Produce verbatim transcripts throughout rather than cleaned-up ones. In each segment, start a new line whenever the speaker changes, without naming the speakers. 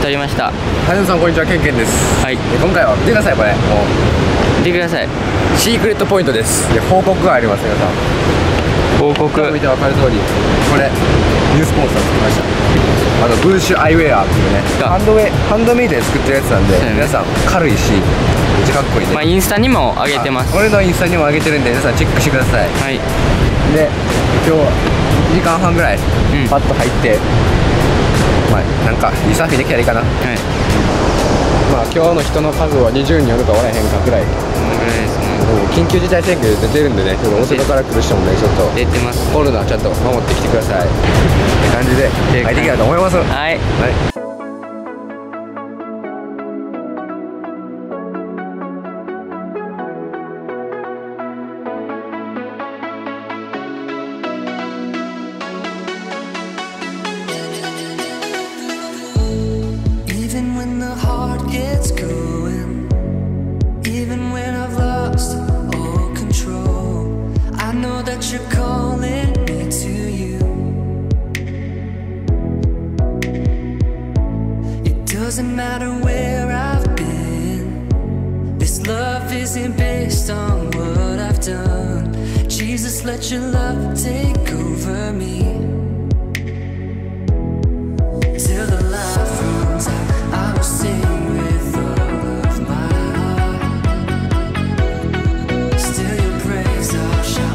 取りました。
はじめさんこんにちは、ケンケンです。
はい。
で今回は見てください、これもう
見てください。
シークレットポイントです。で報告があります。皆さん
報告
見て分かる通り、これニュースポンサー作りました。あのブーシュアイウェアっていうね、ハンドウェイハンドメイドで作ってるやつなんで、
うん、
皆さん軽いしめっちゃかっこいいね。
まあインスタにも上げてます。
俺のインスタにも上げてるんで、皆さんチェックしてください。
はい。
で今日いちじかんはんぐらい、うん、パッと入って、まあなんかリサーフィンできたらいいかな。はい。まあ今日の人の数はにじゅうにんおるかおらへんかぐらい。
このぐらいですね。
緊急事態宣言出てるんでね、ちょっと大阪から来る人もね、ちょっと
出てます。
コロナちゃんと守ってきてください。って感じで入ってきたと思います。はい。はい。
You're calling me to you. It doesn't matter where I've been. This love isn't based on what I've done. Jesus, let your love take over me. Till the light runs out, I will sing with all of my heart. Still your praise I'll shout.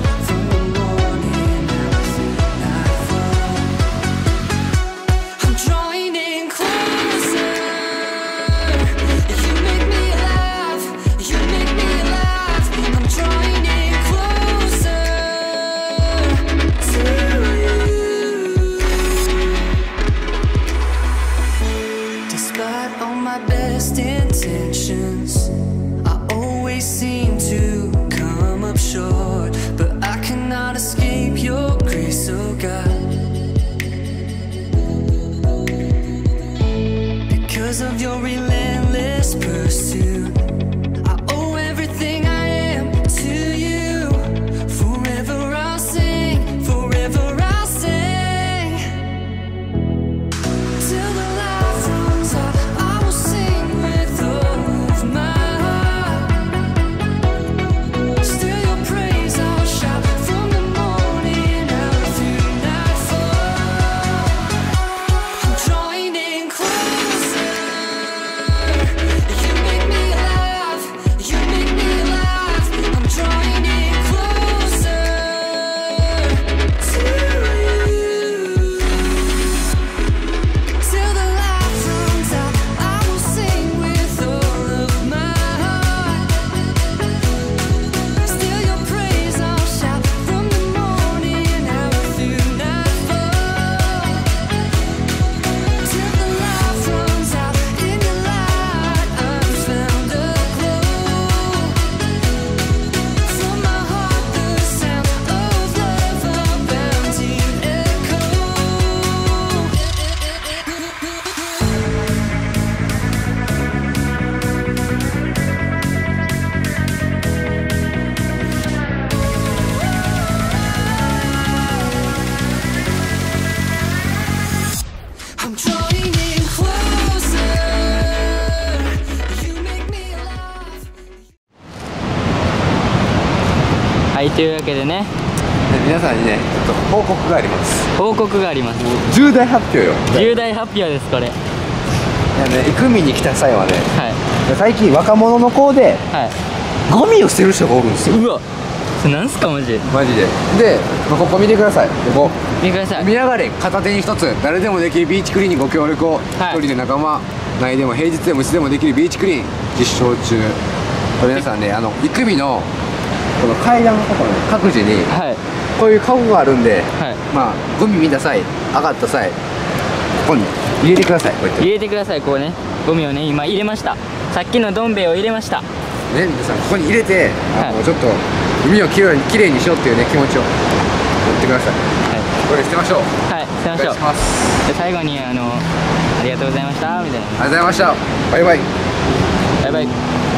Best intentions, I always seem to come up short, but I cannot escape your grace, oh God. Because of your relentless pursuit, I owe everything I am to you. Forever I'll sing, forever I'll sing, till the light runs out.
はい、というわけでね、
皆さんにね、ちょっと報告があります。
報告があります。
重大発表よ。
重大発表です、これ。い
やね、イクミに来た際はね、
はい、
最近若者の子で、はい、ゴミを捨てる人がおるんですよ。
うわ、それなんすかマジで。
マジで。で、まあ、ここ見てください。ここ
見てください。
見やがれ、片手に一つ誰でもできるビーチクリーンにご協力を、はい、一人で仲間内でも平日でもいつでもできるビーチクリーン実証中。皆さんね、あのイクミのこの階段のところに各自に、はい、こういうカゴがあるんで、はい、まあゴミ見た際、上がった際、ここに入れてください。こうやって入れてください。こうね、ゴミをね、今入れました。さっきのどん兵衛を入れましたね。皆さんここに入れて、あの、はい、ちょっと海をきれいにきれいにしようっていうね気持ちを持ってください。はい、これ捨てましょう。はい、捨てましょう。お願いします。で最後にあのありがとうございましたみたいな。ありがとうございました。バイバイ。バイバイ。